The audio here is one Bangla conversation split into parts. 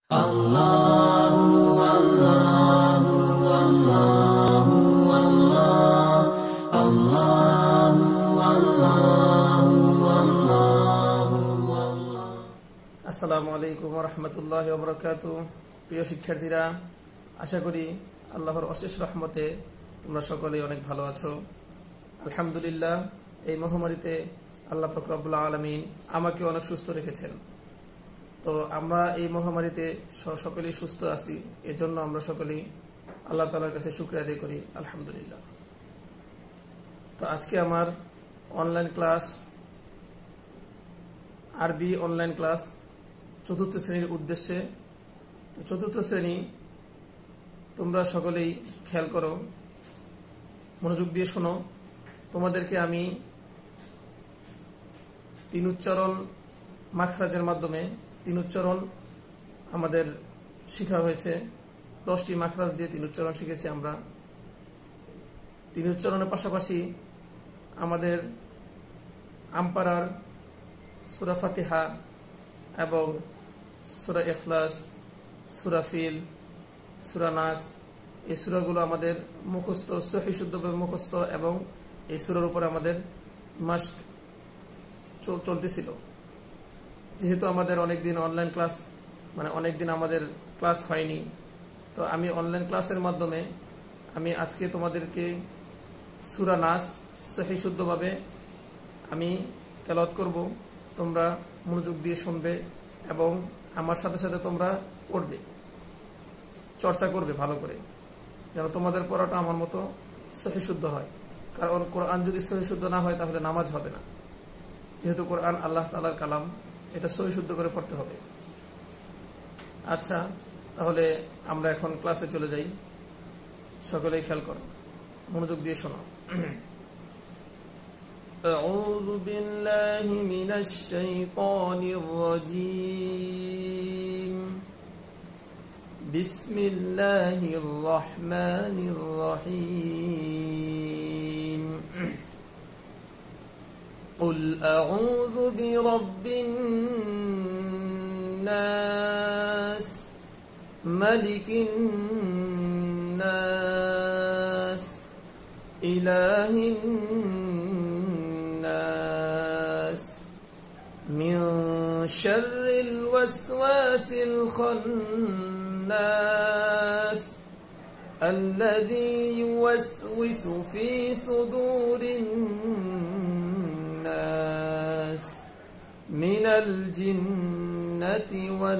Allahu Allahu Allahu Allah Allahu Allahu Allahu আসসালামু আলাইকুম ওয়া রাহমাতুল্লাহি ওয়া বারাকাতুহু। প্রিয় শিক্ষার্থীরা, আশা করি আল্লাহর অশেষ রহমতে তোমরা সকলেই অনেক ভালো আছো। আলহামদুলিল্লাহ, এই মহামারীতে আল্লাহ পাক রব্বুল আলামিন আমাকে অনেক সুস্থ রেখেছেন। তো আমরা এই মহামারীতে সকলেই সুস্থ আছি, এজন্য আমরা সকলেই আল্লাহ তাআলার কাছে শুকরিয়া আদায় করি, আলহামদুলিল্লাহ। তো আজকে আমার অনলাইন ক্লাস, আরবি অনলাইন ক্লাস চতুর্থ শ্রেণীর উদ্দেশ্যে। তো চতুর্থ শ্রেণী, তোমরা সকলেই খেয়াল করো, মনোযোগ দিয়ে শোনো। তোমাদেরকে আমি তিন উচ্চারণ মাখরাজের মাধ্যমে, তিন উচ্চারণ আমাদের শেখা হয়েছে। 10টি মাখরাজ দিয়ে তিন উচ্চারণ শিখেছি আমরা। তিন উচ্চারণের পাশাপাশি আমাদের আমপারার সূরা ফাতিহা এবং সূরা ইখলাস, সূরা ফিল, সূরা নাস, এই সূরাগুলো আমাদের মুখস্থ, সহিহ শুদ্ধভাবে মুখস্থ, এবং এই সূরার উপরে আমাদের মাস্ক চলতেছিল। যেহেতু আমাদের অনেকদিন অনলাইন ক্লাস, অনেকদিন আমাদের ক্লাস হয়নি, তো আমি অনলাইন ক্লাসের মাধ্যমে আমি আজকে তোমাদেরকে সূরা নাস সহিহ শুদ্ধভাবে আমি তেলাওয়াত করব। তোমরা মনোযোগ দিয়ে শুনবে এবং আমার সাথে সাথে তোমরা পড়বে, চর্চা করবে ভালো করে, যেন তোমাদের পড়াটা আমার মতো সহিহ শুদ্ধ হয়। কারণ কোরআন যদি সহিহ শুদ্ধ না হয় তাহলে নামাজ হবে না। যেহেতু কোরআন আল্লাহ তাআলার কালাম, এটা সহিহ শুদ্ধ করে পড়তে হবে। আচ্ছা, তাহলে আমরা এখন ক্লাসে চলে যাই। সকলেই খেয়াল করো, মনোযোগ দিয়ে শোনো। أعوذ بالله من الشيطان الرجيم. بسم الله الرحمن الرحيم. قل أعوذ برب الناس ملك الناس إله الناس من شر الوسواس الخناس الذي يوسوس في صدور الناس من الجنة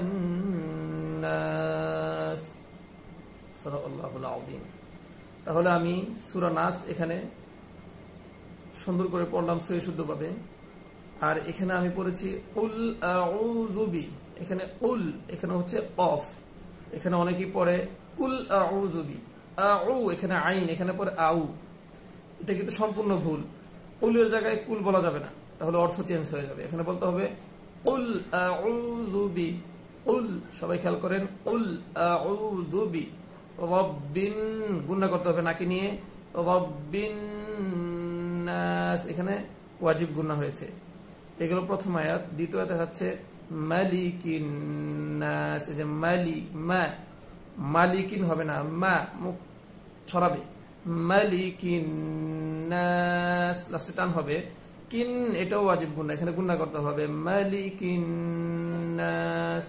والناس صدق الله العظيم. তাহলে আমি সূরা নাস এখানে সুন্দর করে পড়লাম সহিহ শুদ্ধভাবে। আর এখানে আমি পড়েছি কুল আউযু বি। এখানে কুল, এখানে হচ্ছে অফ। এখানে অনেকেই পড়ে কুল আউযু বি, আউ এখানে আইন, এখানে পড়ে আউ। এটা কিন্তু সম্পূর্ণ ভুল। কুলের জায়গায় কুল বলা যাবে না, তাহলে অর্থ চেঞ্জ হয়ে যাবে। এখানে বলতে হবে কুল আউযু বি, কুল। সবাই খেয়াল করেন, কুল আউযু বি রব্বিন, গুণনা করতে হবে নাকি নিয়ে, রব্বিন নাস, এখানে ওয়াজিব গুণনা হয়েছে। এগুলো প্রথম আয়াত। দ্বিতীয় আয়াত হচ্ছে মালিকিন নাস, এই যে মালি, মা, মালিকিন হবে না, মা মুখ ছড়াবে, মালিকিন নাস, লাস্টে টান হবে। কিন, এটাও ওয়াজিব গুণনা, এখানে গুণনা করতে হবে মালিকিন নাস।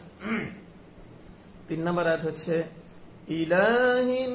3 নম্বর আয়াত হচ্ছে ইলাহিন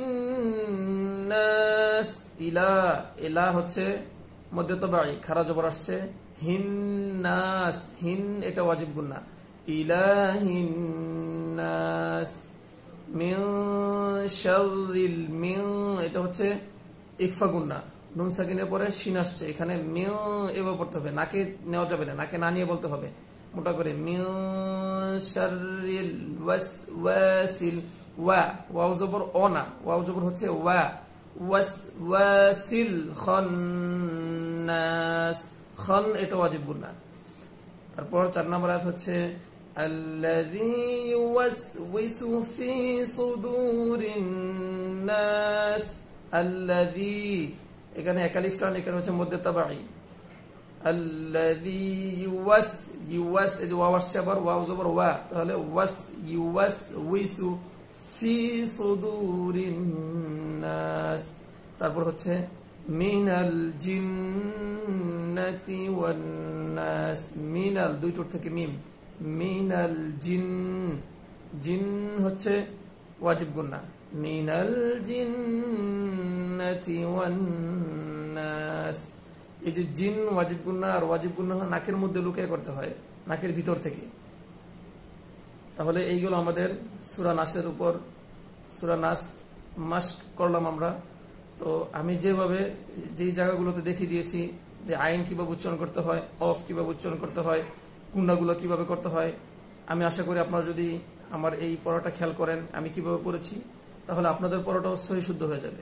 নাস, ইলা, ইলা হচ্ছে মধ্যে তবাই, খারা জবর আসছে, হিন নাস, হিন এটা ওয়াজিব গুণনা, ইলাহিন নাস। মিন শাররিল, মিন এটা হচ্ছে ইকফা গুণনা, নুন সাকিনের পরে শিন আসছে, এখানে মিন এভাবে পড়তে হবে, নাকে নেওয়া যাবে না, নাকে না নিয়ে বলতে হবে মোটা করে, মিন শাররিল ওয়াসওয়াসিল, ওয়া, ওয়াও জবর ও না, ওয়াও জবর হচ্ছে ওয়া, ওয়াসওয়াসিল খান্নাস, খান এটা ওয়াজিব গুণনা। তারপর 4 নম্বর আয়াত হচ্ছে আল্লাযী ইউওয়াসউিসু ফি সুদুরিন নাস, আল্লাযী, এখানে একালিফ টান, এখানে হচ্ছে মধ্যে তাবাই, আল্লাযী ইউওয়াস, ইউওয়াস এই যে ওয়াও আসছে আবার, ওয়াও জবর ওয়া, তাহলে ওয়াস ইউওয়াস উইসু ফি সুদুরিন নাস। তারপর হচ্ছে মিনাল জিন্নাতি ওয়ান নাস, মিনাল দুই ঠোঁট থেকে মিম, মিনাল জিন, জিন হচ্ছে ওয়াজিব গুন্না, মিনাল জিন্নাতি ওয়ান নাস। এই যে জিন ওয়াজিব গুন্না, আর ওয়াজিব গুন্না নাকের মধ্যে লুকিয়ে করতে হয়, নাকের ভিতর থেকে। তাহলে এইগুলো আমাদের সূরা নাসের উপর, সূরা নাস মাস্ক করলাম আমরা। তো আমি যেভাবে যেই জায়গাগুলোতে দেখিয়ে দিয়েছি যে আইন কিভাবে উচ্চারণ করতে হয়, অফ কিভাবে উচ্চারণ করতে হয়, গুন্নাগুলো কিভাবে করতে হয়, আমি আশা করি আপনারা যদি আমার এই পড়াটা খেয়াল করেন আমি কিভাবে পড়েছি, তাহলে আপনাদের পড়াটাও সহি শুদ্ধ হয়ে যাবে।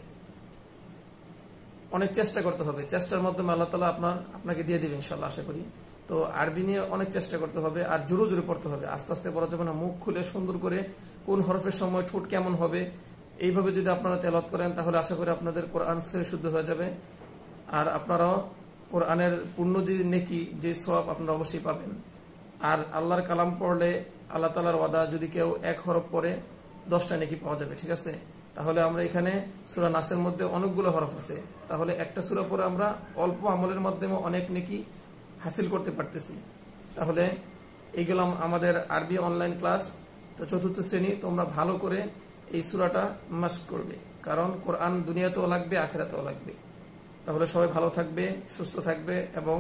অনেক চেষ্টা করতে হবে, চেষ্টার মাধ্যমে আল্লাহ তাআলা আপনাকে দিয়ে দিবে ইনশাআল্লাহ আশা করি। তো আরবি নিয়ে অনেক চেষ্টা করতে হবে, আর জোরে জোরে পড়তে হবে, আস্তে আস্তে পড়া যাবে না। মুখ খুলে সুন্দর করে কোন হরফের সময় ঠোঁট কেমন হবে এইভাবে যদি আপনারা তেলাওয়াত করেন, তাহলে আশা করি আপনাদের কোরআন সহি শুদ্ধ হয়ে যাবে। আর আপনারাও কোরআনের পূর্ণ যে নেকি, যে সওয়াব আপনারা অবশ্যই পাবেন। আর আল্লাহর কালাম পড়লে আল্লাহ তাআলার ওয়াদা, যদি কেউ এক হরফ পড়ে 10টা নেকি পাওয়া যাবে, ঠিক আছে? তাহলে আমরা এখানে সূরা নাসের মধ্যে অনেকগুলো হরফ আছে, তাহলে একটা সূরা পড়ে আমরা অল্প আমলের মাধ্যমে অনেক নেকি হাসিল করতে পারতেছি। তাহলে এইগুলো আমাদের আরবি অনলাইন ক্লাস। তো 4র্থ শ্রেণী, তোমরা ভালো করে এই সূরাটা মাস্ক করবে, কারণ কোরআন দুনিয়াতেও লাগবে, আখিরাতেও লাগবে। তাহলে সবাই ভালো থাকবে, সুস্থ থাকবে এবং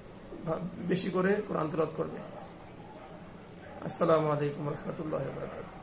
বেশি করে কোরআন তেলাওয়াত করবে। আসসালামু আলাইকুম ওয়া রাহমাতুল্লাহি ওয়া বারাকাতুহু।